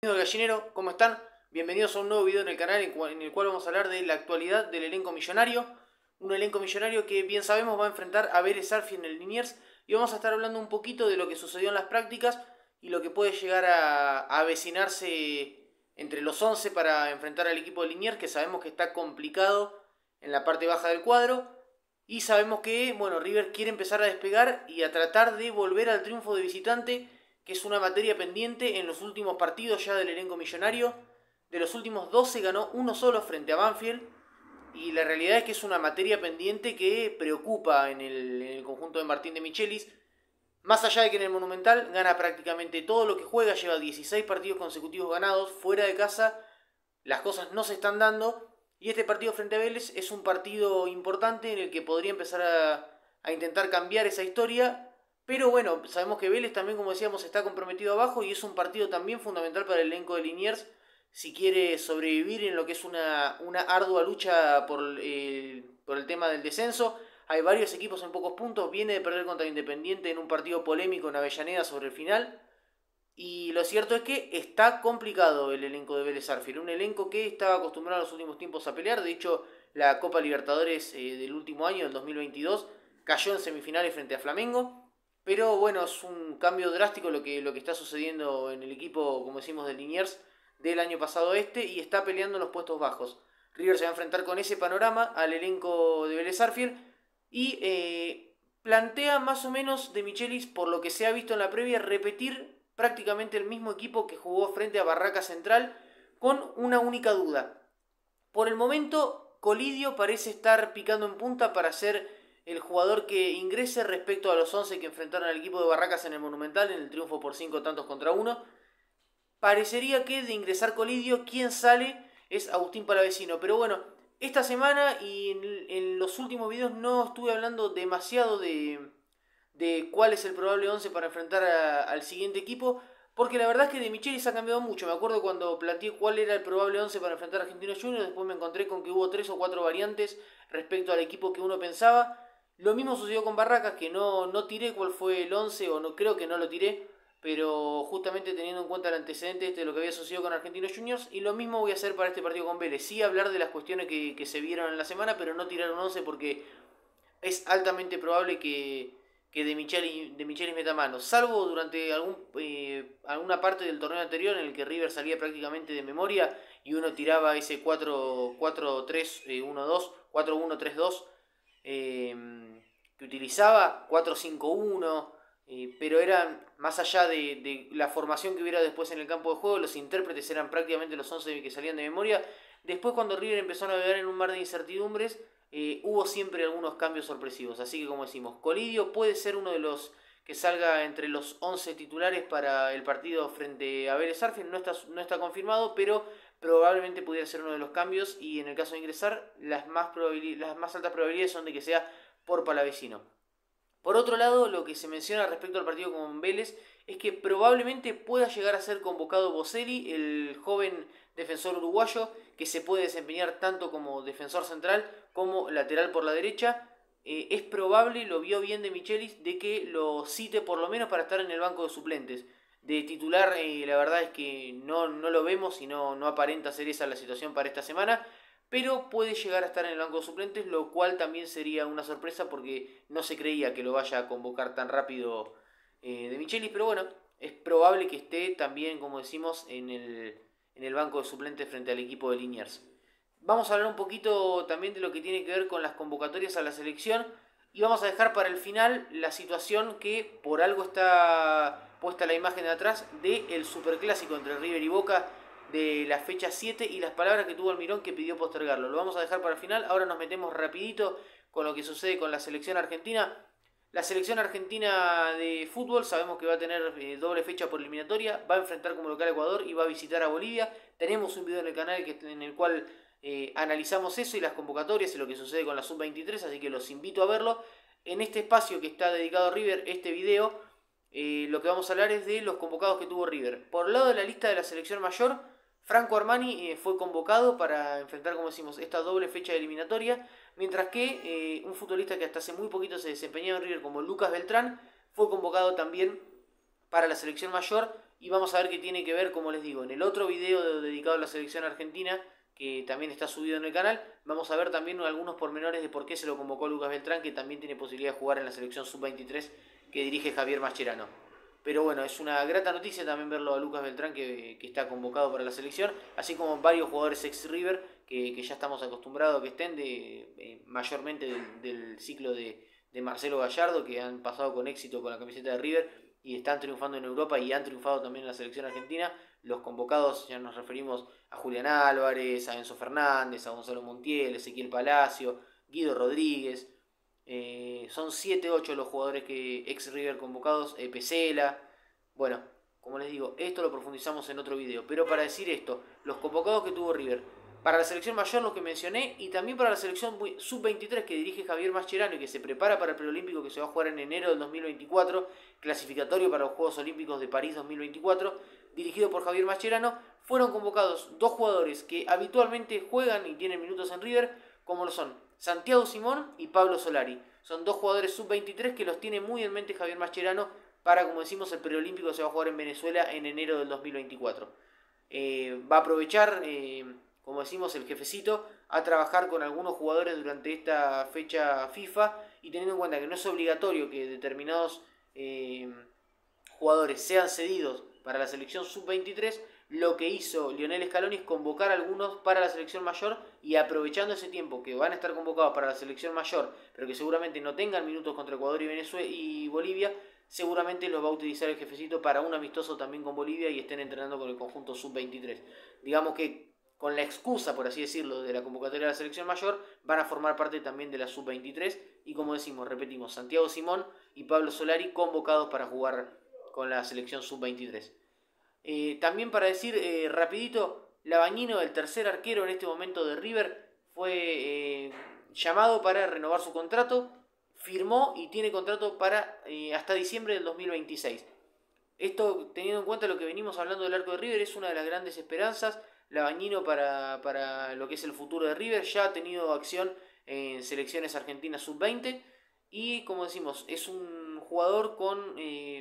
Amigos del Gallinero, ¿cómo están? Bienvenidos a un nuevo video en el canal en el cual vamos a hablar de la actualidad del elenco millonario. Un elenco millonario que bien sabemos va a enfrentar a Vélez Sarsfield en el Liniers. Y vamos a estar hablando un poquito de lo que sucedió en las prácticas y lo que puede llegar a avecinarse entre los 11 para enfrentar al equipo de Liniers, que sabemos que está complicado en la parte baja del cuadro. Y sabemos que, bueno, River quiere empezar a despegar y a tratar de volver al triunfo de visitante, que es una materia pendiente en los últimos partidos ya del elenco millonario. De los últimos 12 ganó uno solo frente a Banfield. Y la realidad es que es una materia pendiente que preocupa en el conjunto de Martín de Michelis. Más allá de que en el Monumental gana prácticamente todo lo que juega, lleva 16 partidos consecutivos ganados. Fuera de casa las cosas no se están dando. Y este partido frente a Vélez es un partido importante en el que podría empezar a intentar cambiar esa historia. Pero bueno, sabemos que Vélez también, como decíamos, está comprometido abajo y es un partido también fundamental para el elenco de Liniers si quiere sobrevivir en lo que es una ardua lucha por el tema del descenso. Hay varios equipos en pocos puntos, viene de perder contra Independiente en un partido polémico en Avellaneda sobre el final. Y lo cierto es que está complicado el elenco de Vélez Sarsfield. Un elenco que estaba acostumbrado en los últimos tiempos a pelear. De hecho, la Copa Libertadores del último año, del 2022, cayó en semifinales frente a Flamengo. Pero bueno, es un cambio drástico lo que está sucediendo en el equipo, como decimos, de Liniers del año pasado y está peleando en los puestos bajos. River se va a enfrentar con ese panorama al elenco de Vélez Sarsfield y plantea más o menos de Michelis, por lo que se ha visto en la previa, repetir prácticamente el mismo equipo que jugó frente a Barraca Central, con una única duda. Por el momento, Colidio parece estar picando en punta para ser el jugador que ingrese respecto a los 11 que enfrentaron al equipo de Barracas en el Monumental en el triunfo por 5 tantos contra 1. Parecería que de ingresar Colidio, quien sale es Agustín Palavecino. Pero bueno, esta semana y en los últimos videos no estuve hablando demasiado de cuál es el probable 11 para enfrentar al siguiente equipo, porque la verdad es que de Michelis ha cambiado mucho. Me acuerdo cuando planteé cuál era el probable 11 para enfrentar a Argentinos Juniors, después me encontré con que hubo 3 o 4 variantes respecto al equipo que uno pensaba. Lo mismo sucedió con Barracas, que no tiré cuál fue el 11, o no creo que no lo tiré, pero justamente teniendo en cuenta el antecedente de lo que había sucedido con Argentinos Juniors. Y lo mismo voy a hacer para este partido con Vélez. Sí hablar de las cuestiones que se vieron en la semana, pero no tirar un 11 porque es altamente probable que de Michelis meta mano. Salvo durante alguna parte del torneo anterior en el que River salía prácticamente de memoria y uno tiraba ese 4-3-1-2, 4-1-3-2 que utilizaba, 4-5-1. Pero eran, más allá de la formación que hubiera después en el campo de juego, los intérpretes eran prácticamente los 11 que salían de memoria. Después, cuando River empezó a navegar en un mar de incertidumbres, hubo siempre algunos cambios sorpresivos. Así que, como decimos, Colidio puede ser uno de los que salga entre los 11 titulares para el partido frente a Vélez Sarsfield. No está confirmado, pero probablemente pudiera ser uno de los cambios. Y en el caso de ingresar, las más altas probabilidades son de que sea por Palavecino. Por otro lado, lo que se menciona respecto al partido con Vélez es que probablemente pueda llegar a ser convocado Boselli, el joven defensor uruguayo, que se puede desempeñar tanto como defensor central como lateral por la derecha. Es probable, lo vio bien de Michelis, de que lo cite por lo menos para estar en el banco de suplentes. De titular, la verdad es que no lo vemos y no aparenta ser esa la situación para esta semana, pero puede llegar a estar en el banco de suplentes, lo cual también sería una sorpresa porque no se creía que lo vaya a convocar tan rápido de Michelis, pero bueno, es probable que esté también, como decimos, en el banco de suplentes frente al equipo de Liniers. Vamos a hablar un poquito también de lo que tiene que ver con las convocatorias a la selección y vamos a dejar para el final la situación que por algo está puesta la imagen de atrás del superclásico entre River y Boca de la fecha 7 y las palabras que tuvo Almirón que pidió postergarlo. Lo vamos a dejar para el final. Ahora nos metemos rapidito con lo que sucede con la selección argentina. La selección argentina de fútbol sabemos que va a tener doble fecha por eliminatoria. Va a enfrentar como local a Ecuador y va a visitar a Bolivia. Tenemos un video en el canal en el cual analizamos eso y las convocatorias y lo que sucede con la sub-23, así que los invito a verlo. En este espacio que está dedicado a River, este video, lo que vamos a hablar es de los convocados que tuvo River. Por el lado de la lista de la selección mayor, Franco Armani fue convocado para enfrentar, como decimos, esta doble fecha de eliminatoria, mientras que un futbolista que hasta hace muy poquito se desempeñaba en River como Lucas Beltrán fue convocado también para la selección mayor y vamos a ver qué tiene que ver, como les digo, en el otro video dedicado a la selección argentina, que también está subido en el canal, vamos a ver también algunos pormenores de por qué se lo convocó Lucas Beltrán, que también tiene posibilidad de jugar en la selección sub-23 que dirige Javier Mascherano. Pero bueno, es una grata noticia también verlo a Lucas Beltrán que está convocado para la selección, así como varios jugadores ex-River que ya estamos acostumbrados a que estén, mayormente del ciclo de Marcelo Gallardo, que han pasado con éxito con la camiseta de River y están triunfando en Europa y han triunfado también en la selección argentina. Los convocados ya nos referimos a Julián Álvarez, a Enzo Fernández, a Gonzalo Montiel, Ezequiel Palacio, Guido Rodríguez. Son 7-8 los jugadores que ex River convocados, Pesela. Bueno, como les digo, esto lo profundizamos en otro video. Pero para decir esto, los convocados que tuvo River para la selección mayor, los que mencioné, y también para la selección sub-23 que dirige Javier Mascherano y que se prepara para el preolímpico que se va a jugar en enero del 2024, clasificatorio para los Juegos Olímpicos de París 2024, dirigido por Javier Mascherano, fueron convocados dos jugadores que habitualmente juegan y tienen minutos en River, como lo son Santiago Simón y Pablo Solari. Son dos jugadores sub-23 que los tiene muy en mente Javier Mascherano para, como decimos, el preolímpico que se va a jugar en Venezuela en enero del 2024. Va a aprovechar, como decimos, el jefecito a trabajar con algunos jugadores durante esta fecha FIFA, y teniendo en cuenta que no es obligatorio que determinados jugadores sean cedidos para la selección sub-23, lo que hizo Lionel Scaloni es convocar a algunos para la selección mayor, y aprovechando ese tiempo que van a estar convocados para la selección mayor, pero que seguramente no tengan minutos contra Ecuador y Venezuela y Bolivia, seguramente los va a utilizar el jefecito para un amistoso también con Bolivia y estén entrenando con el conjunto sub-23. Digamos que con la excusa, por así decirlo, de la convocatoria de la selección mayor, van a formar parte también de la sub-23, y como decimos, repetimos, Santiago Simón y Pablo Solari convocados para jugar con la selección sub-23. También para decir rapidito, Labañino, el tercer arquero en este momento de River, fue llamado para renovar su contrato, firmó y tiene contrato para hasta diciembre del 2026. Esto, teniendo en cuenta lo que venimos hablando del arco de River, es una de las grandes esperanzas. Labañino para lo que es el futuro de River, ya ha tenido acción en selecciones argentinas sub-20 y, como decimos, es un jugador con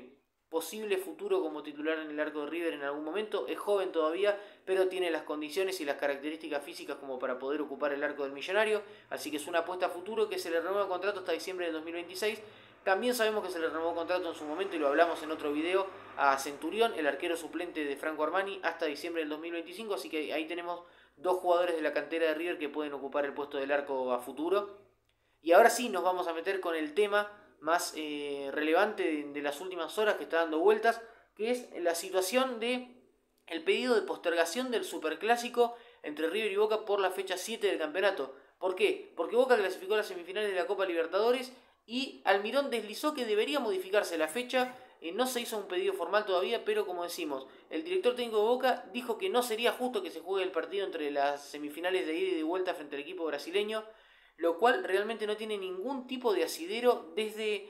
posible futuro como titular en el arco de River en algún momento. Es joven todavía, pero tiene las condiciones y las características físicas como para poder ocupar el arco del Millonario, así que es una apuesta a futuro que se le renueva el contrato hasta diciembre del 2026. También sabemos que se le renovó contrato en su momento, y lo hablamos en otro video, a Centurión, el arquero suplente de Franco Armani, hasta diciembre del 2025. Así que ahí tenemos dos jugadores de la cantera de River que pueden ocupar el puesto del arco a futuro. Y ahora sí nos vamos a meter con el tema más relevante de las últimas horas que está dando vueltas, que es la situación de el pedido de postergación del Superclásico entre River y Boca por la fecha 7 del campeonato. ¿Por qué? Porque Boca clasificó a las semifinales de la Copa Libertadores y Almirón deslizó que debería modificarse la fecha. No se hizo un pedido formal todavía, pero como decimos, el director técnico de Boca dijo que no sería justo que se juegue el partido entre las semifinales de ida y de vuelta frente al equipo brasileño, lo cual realmente no tiene ningún tipo de asidero desde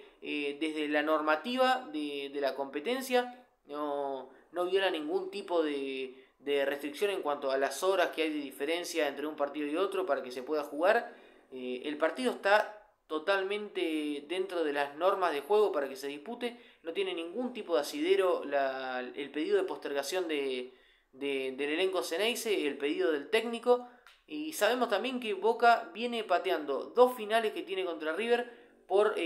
la normativa de la competencia. No viola ningún tipo de restricción en cuanto a las horas que hay de diferencia entre un partido y otro para que se pueda jugar. El partido está totalmente dentro de las normas de juego para que se dispute. No tiene ningún tipo de asidero el pedido de postergación del elenco Ceneice, el pedido del técnico. Y sabemos también que Boca viene pateando dos finales que tiene contra River por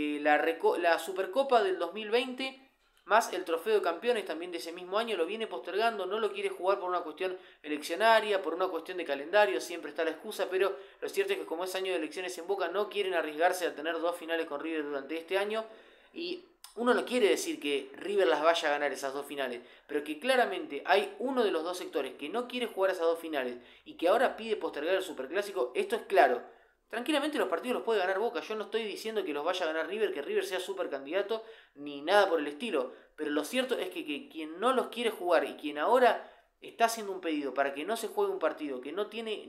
la Supercopa del 2020, más el Trofeo de Campeones también de ese mismo año. Lo viene postergando, no lo quiere jugar por una cuestión eleccionaria, por una cuestión de calendario, siempre está la excusa, pero lo cierto es que como es año de elecciones en Boca, no quieren arriesgarse a tener dos finales con River durante este año. Y uno no quiere decir que River las vaya a ganar esas dos finales, pero que claramente hay uno de los dos sectores que no quiere jugar esas dos finales y que ahora pide postergar el Superclásico. Esto es claro. Tranquilamente los partidos los puede ganar Boca. Yo no estoy diciendo que los vaya a ganar River, que River sea supercandidato, ni nada por el estilo. Pero lo cierto es que quien no los quiere jugar y quien ahora está haciendo un pedido para que no se juegue un partido que no tiene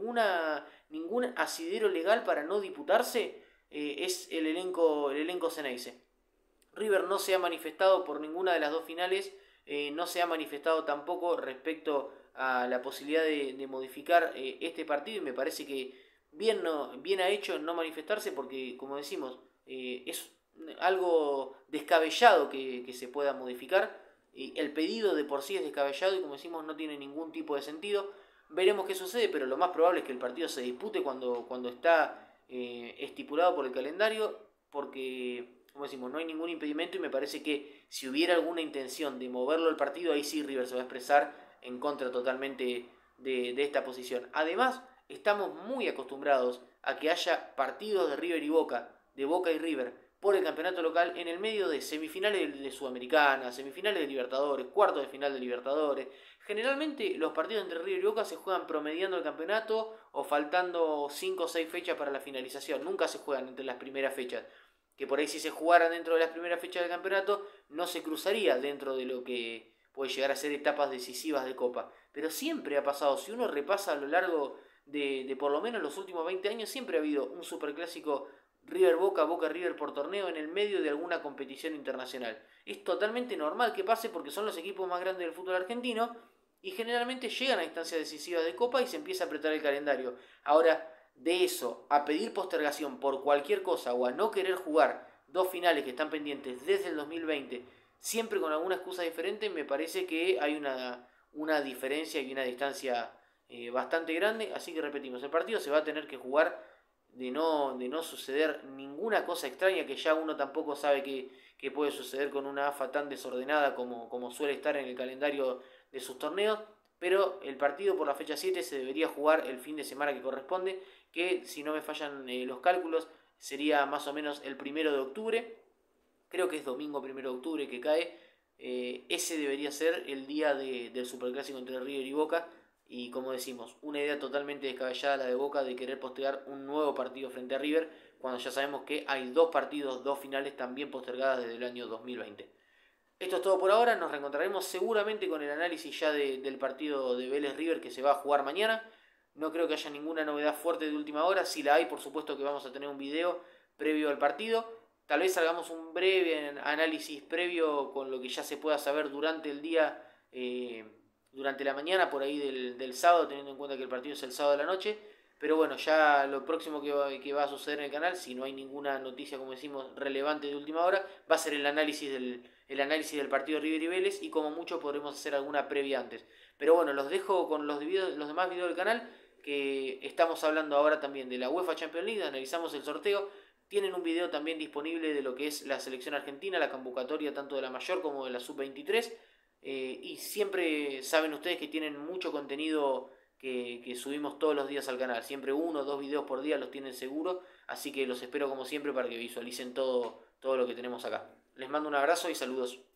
ningún asidero legal para no disputarse, es el elenco Ceneice. River no se ha manifestado por ninguna de las dos finales, no se ha manifestado tampoco respecto a la posibilidad de modificar este partido, y me parece que bien ha hecho en no manifestarse, porque, como decimos, es algo descabellado que se pueda modificar. y el pedido de por sí es descabellado y como decimos no tiene ningún tipo de sentido. Veremos qué sucede, pero lo más probable es que el partido se dispute cuando está estipulado por el calendario, porque, como decimos, no hay ningún impedimento y me parece que si hubiera alguna intención de moverlo el partido, ahí sí River se va a expresar en contra totalmente de esta posición. Además, estamos muy acostumbrados a que haya partidos de River y de Boca y River, por el campeonato local en el medio de semifinales de Sudamericana, semifinales de Libertadores, cuartos de final de Libertadores. Generalmente los partidos entre River y Boca se juegan promediando el campeonato o faltando 5 o 6 fechas para la finalización. Nunca se juegan entre las primeras fechas. Que por ahí si se jugaran dentro de las primeras fechas del campeonato no se cruzaría dentro de lo que puede llegar a ser etapas decisivas de Copa. Pero siempre ha pasado, si uno repasa a lo largo de por lo menos los últimos 20 años, siempre ha habido un superclásico River Boca, Boca River por torneo en el medio de alguna competición internacional. Es totalmente normal que pase porque son los equipos más grandes del fútbol argentino y generalmente llegan a instancias decisivas de Copa y se empieza a apretar el calendario. Ahora, de eso a pedir postergación por cualquier cosa o a no querer jugar dos finales que están pendientes desde el 2020, siempre con alguna excusa diferente, me parece que hay una diferencia y una distancia bastante grande. Así que repetimos, el partido se va a tener que jugar de no suceder ninguna cosa extraña, que ya uno tampoco sabe que puede suceder con una AFA tan desordenada como suele estar en el calendario de sus torneos. Pero el partido por la fecha 7 se debería jugar el fin de semana que corresponde, que si no me fallan los cálculos sería más o menos el 1 de octubre. Creo que es domingo 1 de octubre que cae. Ese debería ser el día del Superclásico entre River y Boca. Y como decimos, una idea totalmente descabellada la de Boca de querer postergar un nuevo partido frente a River, cuando ya sabemos que hay dos partidos, dos finales también postergadas desde el año 2020. Esto es todo por ahora, nos reencontraremos seguramente con el análisis ya del partido de Vélez River que se va a jugar mañana. No creo que haya ninguna novedad fuerte de última hora, si la hay por supuesto que vamos a tener un video previo al partido. Tal vez hagamos un breve análisis previo con lo que ya se pueda saber durante el día, durante la mañana por ahí del sábado, teniendo en cuenta que el partido es el sábado de la noche. Pero bueno, ya lo próximo que va a suceder en el canal, si no hay ninguna noticia, como decimos, relevante de última hora, va a ser el análisis del partido River y Vélez y como mucho podremos hacer alguna previa antes. Pero bueno, los dejo con los demás videos del canal, que estamos hablando ahora también de la UEFA Champions League, analizamos el sorteo. Tienen un video también disponible de lo que es la selección argentina, la convocatoria tanto de la mayor como de la sub-23. Y siempre saben ustedes que tienen mucho contenido que subimos todos los días al canal. Siempre 1 o 2 videos por día los tienen seguro. Así que los espero como siempre para que visualicen todo lo que tenemos acá. Les mando un abrazo y saludos.